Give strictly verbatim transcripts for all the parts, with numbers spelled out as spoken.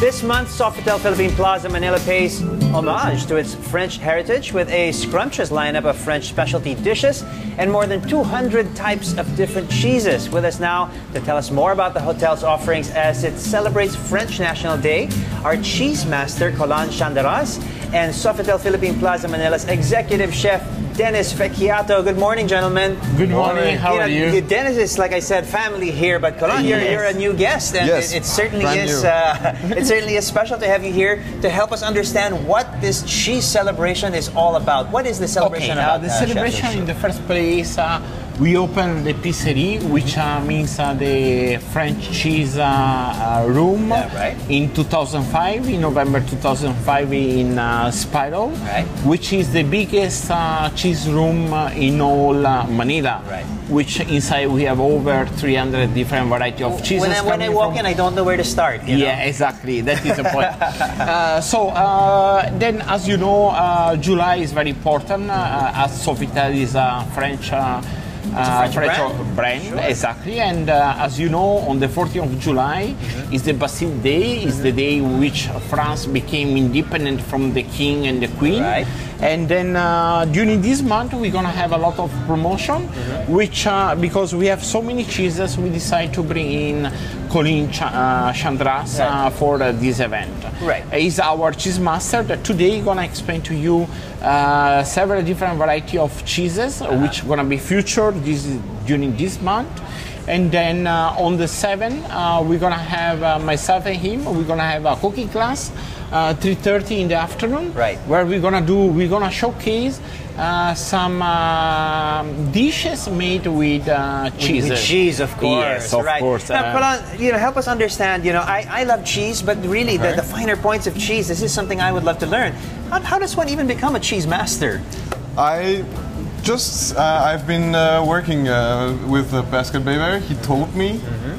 This month, Sofitel Philippine Plaza Manila pays homage to its French heritage with a scrumptious lineup of French specialty dishes and more than two hundred types of different cheeses. With us now to tell us more about the hotel's offerings as it celebrates French National Day, our cheese master, Colin Chandaras, and Sofitel Philippine Plaza Manila's executive chef, Dennis Vecchiato. Good morning, gentlemen. Good morning. How you know, are you? Dennis is, like I said, family here, but Colin, you're, Yes. you're a new guest, and Yes. it, it certainly Brand is. new. Uh, it certainly is special to have you here to help us understand what this cheese celebration is all about. What is the celebration Okay, uh, about? the uh, celebration Chef? in the first place, uh, we opened the Pisserie, which uh, means uh, the French cheese uh, uh, room, Yeah, right. in two thousand five, in November two thousand five in uh, Spiral, Right. which is the biggest uh, cheese room uh, in all uh, Manila. Right. Which inside we have over three hundred different variety of cheeses. When I, when I coming walk from- in, I don't know where to start. You Yeah, know? exactly. That is the point. uh, so uh, then, as you know, uh, July is very important. Uh, as Sofitel is a French. Uh, uh, French brand. brand, Sure. exactly. And uh, as you know, on the fourteenth of July Mm-hmm. is the Bastille Day. Is the day in which France became independent from the king and the queen. Right. And then uh, during this month, we're gonna have a lot of promotion, Mm-hmm. which uh, because we have so many cheeses, we decide to bring in Colin Ch uh, Chandras uh, Right. for uh, this event. Right. He's our cheese master that today gonna explain to you uh, several different variety of cheeses, uh-huh. which gonna be featured this during this month. And then uh, on the seventh, uh, we're gonna have uh, myself and him. We're gonna have a cooking class, uh, three thirty in the afternoon. Right. Where we're gonna do, we're gonna showcase uh, some uh, dishes made with uh, cheese. With cheese, of course. Yes, of right. course. Now, uh, Colin, you know, help us understand. You know, I, I love cheese, but really, the, Okay. the finer points of cheese. This is something I would love to learn. How, how does one even become a cheese master? I just uh, I've been uh, working uh, with uh, Pascal Bever. He taught me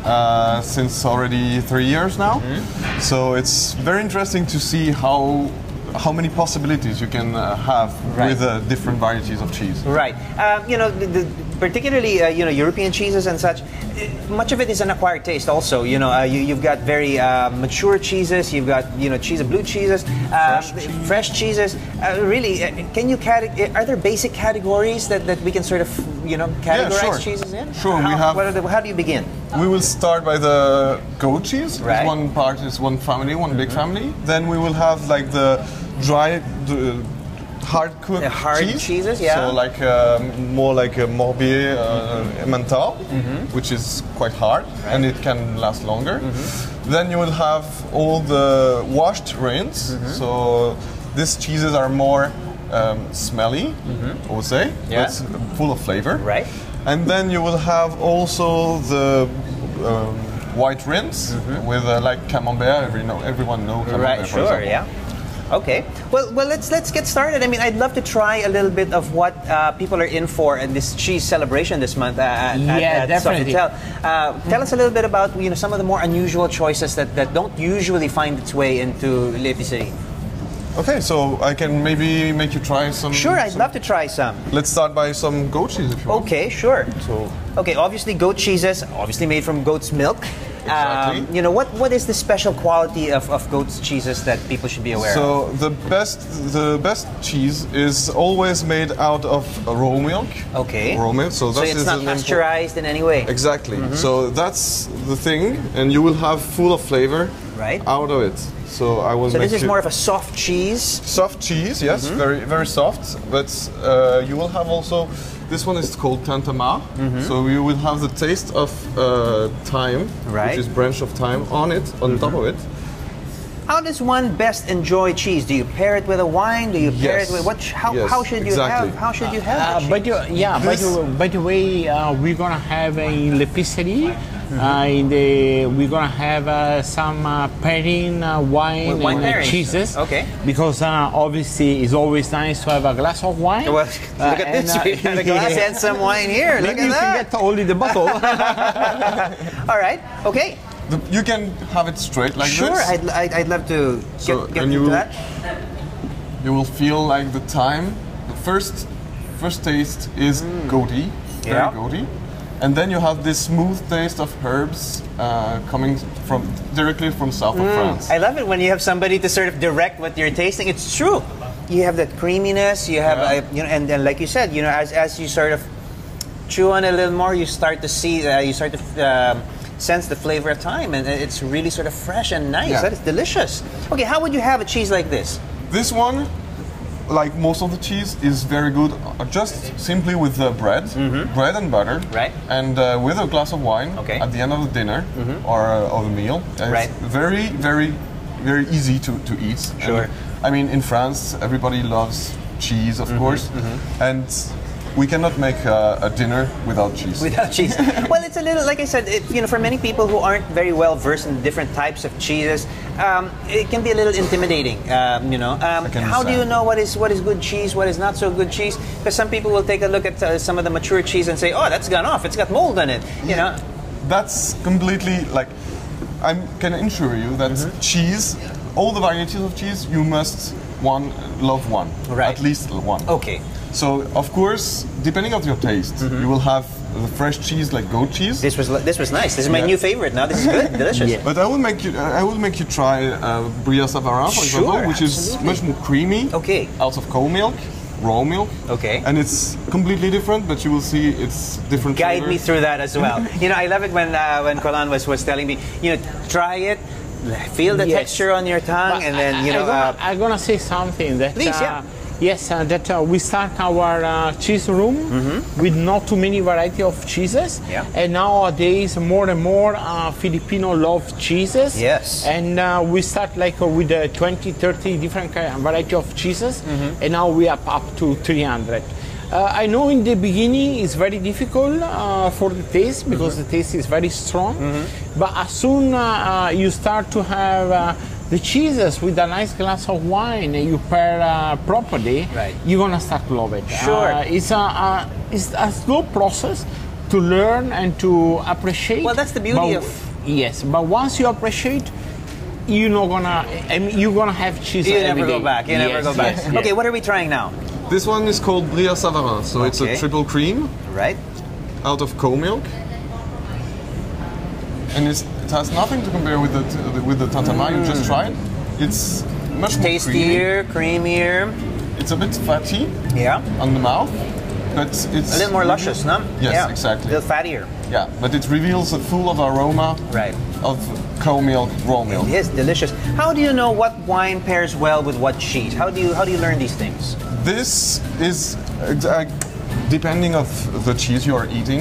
uh, since already three years now. So it's very interesting to see how how many possibilities you can uh, have Right. with uh, different varieties of cheese. Right. Um, you know, the, the, particularly uh, you know European cheeses and such. eh, Much of it is an acquired taste. Also, you know, uh, you, you've got very uh, mature cheeses. You've got you know cheese blue cheeses, uh, Fresh cheese. fresh cheeses. Uh, really, uh, can you cate- Are there basic categories that, that we can sort of you know categorize sure. cheeses in? Sure, we How, have- what are the, how do you begin? We will start by the goat cheese. Right. One part is one family, one big family. Then we will have like the dry, the hard cooked The hard cheese. cheeses, yeah. So like um, more like a Morbier uh, Emmental, which is quite hard and it can last longer. Then you will have all the washed grains. So these cheeses are more um, smelly, I would say, Yeah. but full of flavor. Right. And then you will have also the um, white rinse with uh, like camembert. Every know, everyone knows camembert. Right. for Sure. example. Yeah. Okay. Well, well, let's let's get started. I mean, I'd love to try a little bit of what uh, people are in for in this cheese celebration this month uh, at, Yeah, at, at definitely. Sofitel. Uh, tell us a little bit about you know some of the more unusual choices that, that don't usually find its way into l'épicerie. Okay, so I can maybe make you try some. Sure, I'd some- love to try some. Let's start by some goat cheese if you want. Okay, sure. So Okay, obviously goat cheeses, obviously made from goat's milk. Exactly. Um, you know what? What is the special quality of, of goat's cheeses that people should be aware of? So the best the best cheese is always made out of raw milk. Okay. Raw milk. So, So that it's is not an impor- pasteurized in any way. Exactly. So that's the thing, and you will have full of flavor Right. out of it. So I will So make this is you more of a soft cheese. soft cheese. Yes, Mm-hmm. very very soft. But uh, you will have also this one is called tantamar. So you will have the taste of uh, thyme, Mm-hmm. Right. which is branch of thyme on it, on top of it. How does one best enjoy cheese? Do you pair it with a wine? Do you pair Yes. it with what? How, Yes, how should you exactly. have? How should you have? Uh, the by cheese? the, yeah, by This- the, by the way, uh, we're gonna have uh, in l'épicerie, uh, in the we're gonna have uh, some uh, pairing uh, wine With wine and uh, pairings. cheeses. Okay. Because uh, obviously it's always nice to have a glass of wine. Well, Uh, look at this. and, uh, We got a glass yeah. and some wine here. Look Maybe you at can that. get only the bottle. All right. Okay. The, you can have it straight like Sure. this. I'd, I'd, I'd love to get, So, get and into you- that. You will feel like the thyme. The first first taste is goaty, Yeah. very goaty. And then you have this smooth taste of herbs uh, coming from directly from south of France. I love it when you have somebody to sort of direct what you're tasting. It's true. You have that creaminess. You have, Yeah. uh, you know, and then like you said, you know, as as you sort of chew on it a little more, you start to see, uh, you start to um, sense the flavor of time, and it's really sort of fresh and nice. Yeah. That is delicious. Okay, how would you have a cheese like this? This one, like most of the cheese, is very good uh, just simply with the bread, bread and butter, Right. and uh, with a glass of wine Okay. at the end of the dinner or uh, of a meal. It's Right. very, very, very easy to, to eat. Sure. And, I mean, in France, everybody loves cheese, of course, and we cannot make a, a dinner without cheese. Without cheese. Well, it's a little, like I said, it, you know, for many people who aren't very well versed in different types of cheeses, um, it can be a little intimidating. Um, you know, um, I can how do you understand. know what is what is good cheese, what is not so good cheese? Because some people will take a look at uh, some of the mature cheese and say, "Oh, that's gone off. It's got mold on it." You know. That's completely like, I can assure you that cheese, all the varieties of cheese, you must one love one, Right. at least one. Okay. So of course, depending on your taste, you will have the fresh cheese like goat cheese. This was this was nice. This is my Yeah. new favorite now. This is good, delicious. Yeah. But I will make you, I will make you try uh, Brie Savarin, for Sure, example, which is absolutely. much more creamy. Okay. Out of cow milk, raw milk. Okay. And it's completely different, but you will see it's different. Guide flavor. me through that as well. You know, I love it when uh, when Colan was was telling me, you know, try it, feel the Yes. texture on your tongue, and then you know. I'm gonna, Uh, I'm gonna say something that. Please, uh, yeah. Yes, uh, that uh, we start our uh, cheese room with not too many variety of cheeses, Yeah. and nowadays more and more uh, Filipino love cheeses. Yes. And uh, we start like uh, with uh, twenty, thirty different kind of variety of cheeses, and now we are up to three hundred. Uh, I know in the beginning it's very difficult uh, for the taste because the taste is very strong, but as soon uh, uh, you start to have uh, the cheeses with a nice glass of wine and you pair uh, properly, Right. you're gonna start to love it. Sure. Uh, it's, a, a, it's a slow process to learn and to appreciate. Well, that's the beauty but- of- Yes, but once you appreciate, you're not gonna. I mean, you're gonna have cheese you every never go day. back. You never Yes, go back. yes, yes. Okay, what are we trying now? This one is called Brie Savarin, so it's Okay. a triple cream Right. out of cow milk, and it's, it has nothing to compare with the with the tatama you just tried. It's much more creamy. Tastier, creamier. It's a bit fatty Yeah. on the mouth, but it's A little more luscious, no? Yes, Yeah. exactly. A little fattier. Yeah, but it reveals a full of aroma Right. of cow milk, raw milk. It is delicious. How do you know what wine pairs well with what cheese? How do you how do you learn these things? This is uh, depending of the cheese you are eating.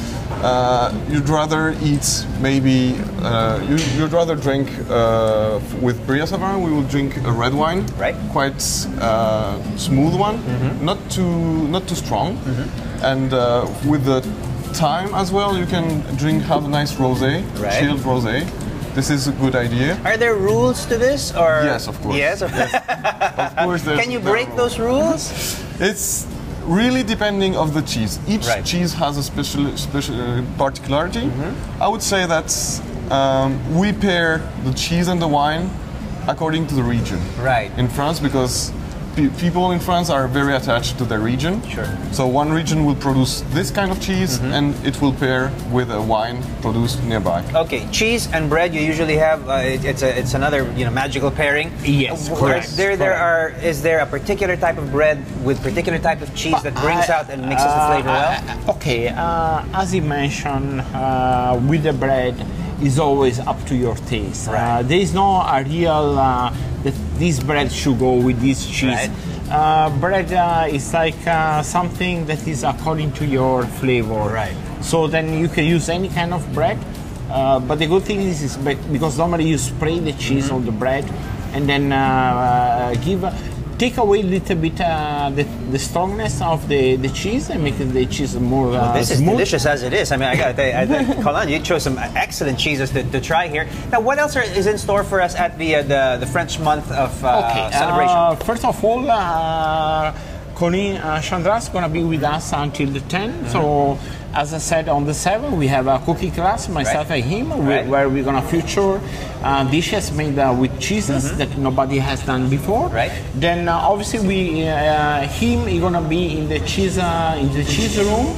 Uh, you'd rather eat maybe uh, you, you'd rather drink uh, with Brie Savarin. We will drink a red wine, Right. Quite uh, smooth one, not too not too strong, and uh, with the time as well, you can drink have a nice rosé, Right. chilled rosé. This is a good idea. Are there rules to this, or Yes, of course. Yes. Of course, there's- Can you there break are those rules? It's really depending of the cheese. Each Right. cheese has a special, special uh, particularity. I would say that um, we pair the cheese and the wine according to the region. Right. In France, because pe- people in France are very attached to their region. Sure. So one region will produce this kind of cheese, and it will pair with a wine produced nearby. Okay, cheese and bread. You usually have. Uh, it, it's a, it's another you know magical pairing. Yes, Uh, correct, There, there correct. are. Is there a particular type of bread with particular type of cheese that brings I- out and mixes the flavor uh, well? uh, Okay, uh, as you mentioned, uh, with the bread is always up to your taste. Uh, Right. there is no a real uh, that this bread should go with this cheese. Right. Uh, bread uh, is like uh, something that is according to your flavor. Right. So then you can use any kind of bread. Uh, but the good thing is, is be- because normally you spray the cheese on the bread and then uh, uh, give take away a little bit uh, the, the strongness of the, the cheese and make the cheese more uh, This is smooth. delicious as it is. I mean, I got to I think, Colin, you chose some excellent cheeses to, to try here. Now, what else are, is in store for us at the uh, the, the French month of uh, Okay. celebration? Uh, first of all, uh, Colin uh, Chandra is going to be with us until the tenth. Mm-hmm. So, as I said, on the seventh, we have a cooking class, myself Right. and him, Right. where, where we're going to feature uh, dishes made uh, with cheeses that nobody has done before. Right. Then, uh, obviously, we uh, him is going to be in the cheese uh, in the cheese room.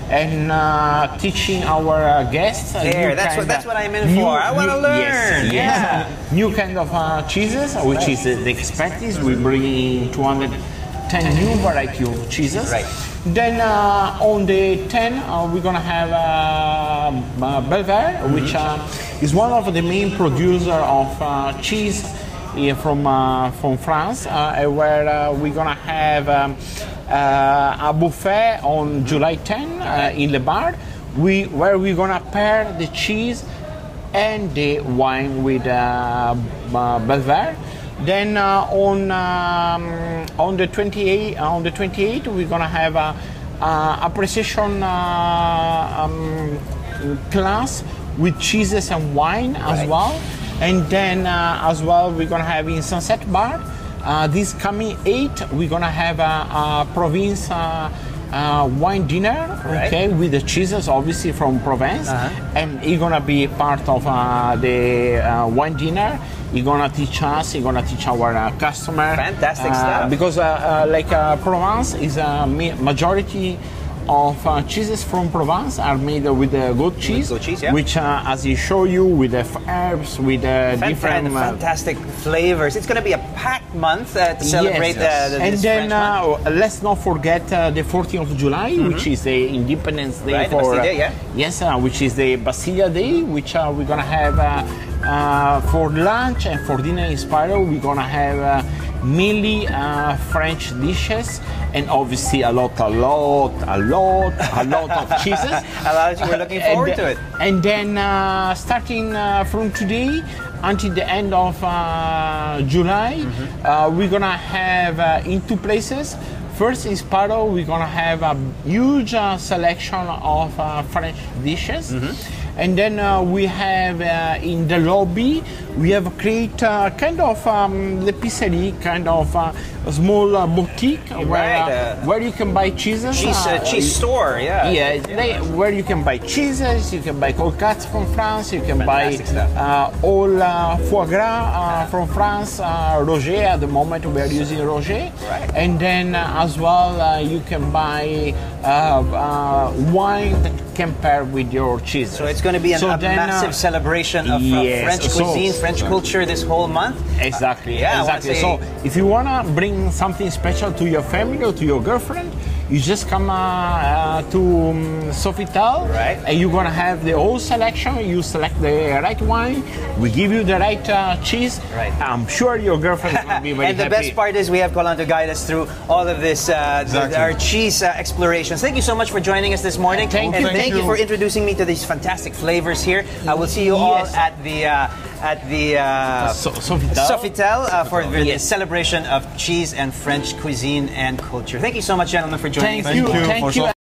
and uh, teaching our uh, guests. There, that's what, that's what I'm in for. I want to learn. Yes, yeah. Yes. New kind of uh, cheeses, which right. is uh, the expertise. We bring in two hundred ten new variety of cheeses. Right. Then uh, on the ten, uh, we're gonna have uh, uh, Belver, mm-hmm. which uh, is one of the main producer of uh, cheese uh, from uh, from France, uh, where uh, we're gonna have um, uh, a buffet on July tenth uh, in Le Bar, we where we're gonna pair the cheese and the wine with uh, uh, Belver. Then uh, on um, on the twenty-eighth, on the twenty-eighth, we're gonna have a, a appreciation uh, um, class with cheeses and wine right. as well. And then uh, as well, we're gonna have in Sunset Bar. Uh, this coming eight, we're gonna have a, a Provence uh, uh, wine dinner, right. okay, with the cheeses obviously from Provence, uh-huh. and it's gonna be part of uh, the uh, wine dinner. You're gonna teach us. You're gonna teach our uh, customer. Fantastic uh, stuff. Because uh, uh, like uh, Provence is a majority of uh, cheeses from Provence are made with uh, goat cheese, with goat cheese yeah. which, uh, as you show you, with the herbs, with uh, Fant- different and fantastic uh, flavors. It's going to be a packed month uh, to celebrate yes, yes. Uh, the, and this then French month. Uh, let's not forget uh, the fourteenth of July, mm-hmm. which is the Independence Day right, for the Bastille, yeah. yes, uh, which is the Bastille Day, which uh, we're gonna have uh, uh, for lunch and for dinner in Spiro. We're gonna have uh, mainly uh, French dishes, and obviously a lot, a lot, a lot, a lot of cheeses. A lot. We're looking forward and, to it. And then uh, starting uh, from today until the end of uh, July, mm-hmm. uh, we're gonna have uh, in two places. First in Spiro, we're gonna have a huge uh, selection of uh, French dishes. Mm-hmm. And then uh, we have uh, in the lobby, we have create uh, kind of um, l'épicerie, kind of uh, a small uh, boutique where, right, uh, uh, where you can buy cheeses. Cheese, uh, cheese store, yeah. Yeah, yeah. They, where you can buy cheeses, you can buy cold cuts from France, you can Fantastic buy uh, all uh, foie gras uh, from France, uh, Roger, at the moment we are using Roger. Right. And then uh, as well, uh, you can buy uh, uh, wine that can pair with your cheese. So it's going to be an, so a then, massive uh, celebration of yes, uh, French so, cuisine, French culture this whole month. Exactly, uh, yeah, exactly. So if you want to bring something special to your family or to your girlfriend, you just come uh, uh, to um, Sofitel, right. and you're gonna have the whole selection. You select the right wine, we give you the right uh, cheese. Right. I'm sure your girlfriend is gonna be very And the happy. best part is we have Colin to guide us through all of this, uh, exactly. the, our cheese uh, explorations. Thank you so much for joining us this morning. Thank and you. thank, Thank you you for introducing me to these fantastic flavors here. I will see you all Yes. at the uh, at the uh, So- Sofitel. Sofitel uh, for the Yes. celebration of cheese and French cuisine and culture. Thank you so much, gentlemen, for joining Thank us. you. Thank you Thank for you.